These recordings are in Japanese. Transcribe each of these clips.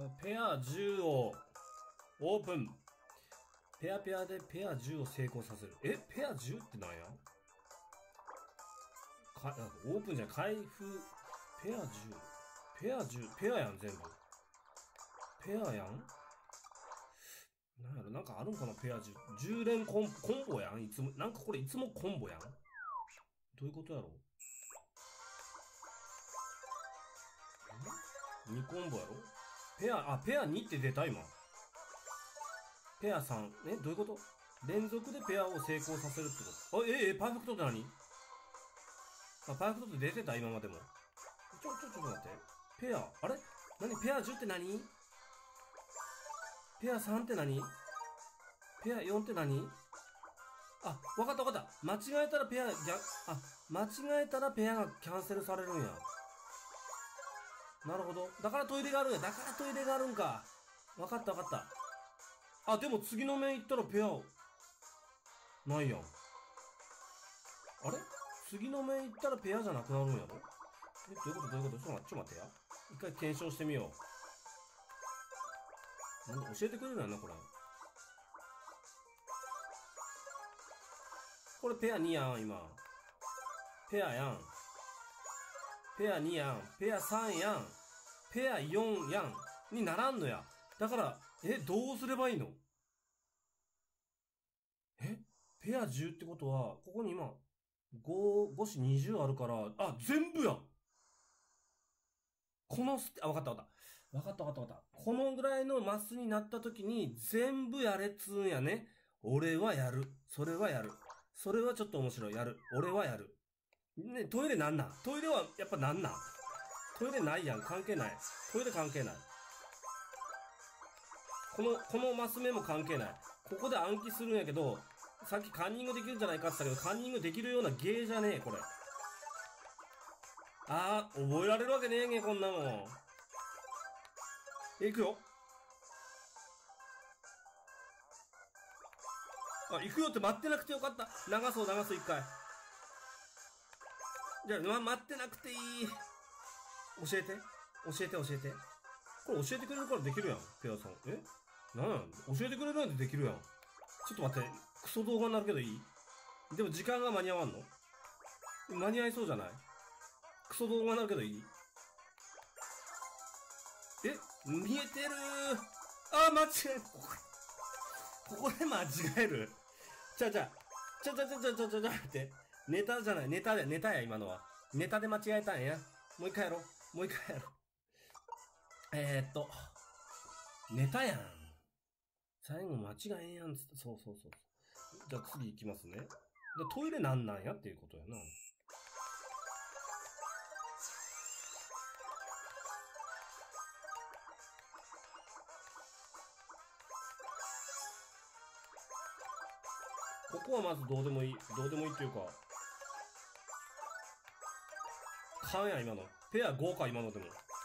ペア10を、オープン。ペアペアでペア10を成功させる。ペア 10 ってなんや？オープンじゃん。開封。ペア10。ペア10。ペアやん、全部。ペアやん？なんやろ、なんかあるんかな、ペア10。10連コンボやん、いつも。なんかこれいつもコンボやん。どういうことやろ？2コンボやろ？ペア2って出た今。ペア3。どういうこと？連続でペアを成功させるってこと？パーフェクトって何？パーフェクトって出てた今までも。ちょっと待って。ペア、あれ？何？ペア10って何？ペア3って何？ペア4って何？わかった。間違えたらペアがキャンセルされるんや。なるほど。だからトイレがあるんや。だからトイレがあるんか。わかった。でも次の面行ったらペア、ないやん。あれ？次の面行ったらペアじゃなくなるんやろ？どういうこと？ちょっと待ってや。一回検証してみよう。なんで教えてくれるんやな、これ。これペア2やん、今。ペアやん。ペア2やん。ペア3やん。ペア4やん。にならんのや。だから、どうすればいいの？ペア10ってことは、ここに今、5、5子20あるから、全部やん！わかった。このぐらいのマスになった時に、全部やれっつうんやね。俺はやる。それはやる。それはちょっと面白い。やる。俺はやる。ね、トイレなんなん？トイレはやっぱなんなん？トイレないやん。関係ない。トイレ関係ない。このマス目も関係ない。ここで暗記するんやけど、さっきカンニングできるんじゃないかって言ったけど、カンニングできるようなゲーじゃねえ、これ。覚えられるわけねえげ、こんなもん。行くよ。行くよって待ってなくてよかった。流そう、一回。じゃあ、待ってなくていい。教えて。これ教えてくれるからできるやん、ペアさん。なんやん、教えてくれるなんてできるやん。ちょっと待って、クソ動画になるけどいい？でも時間が間に合わんの？間に合いそうじゃない？クソ動画になるけどいい？見えてるー。間違える。ここで間違える。ちょ、待って。ネタじゃない、ネタや、今のは。ネタで間違えたんや。もう一回やろう。ネタやん。最後間違えんやんつって。そう。じゃあ次行きますね。トイレなんやっていうことやな。ここはまずどうでもいいっていうか。勘や、今の。ペア5か、今のでも。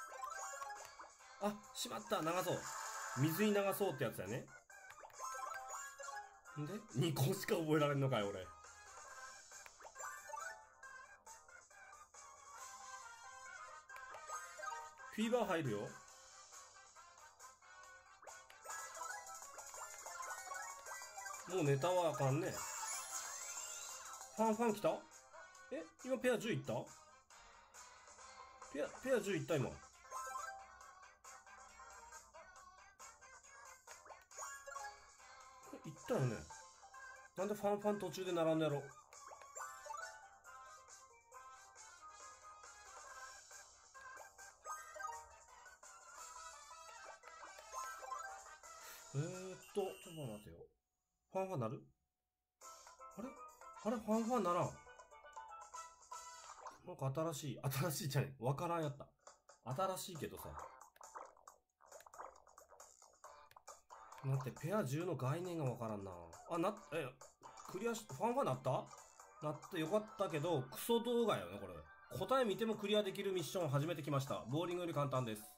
しまった、流そう。水に流そうってやつやね。んで ?2 個しか覚えられんのかよ、俺。フィーバー入るよ。もうネタはあかんね。ファン来た？今ペア10いった？ペア10いった今。いったよね。なんでファン途中で並んだやろ。ちょっと待ってよ。ファンなる？あれファンならん。なんか新しいじゃねえ。わからんやった。新しいけどさ。待って、ペア10の概念がわからんな。クリアファンなったよかったけど、クソ動画よね、これ。答え見てもクリアできるミッションを始めてきました。ボーリングより簡単です。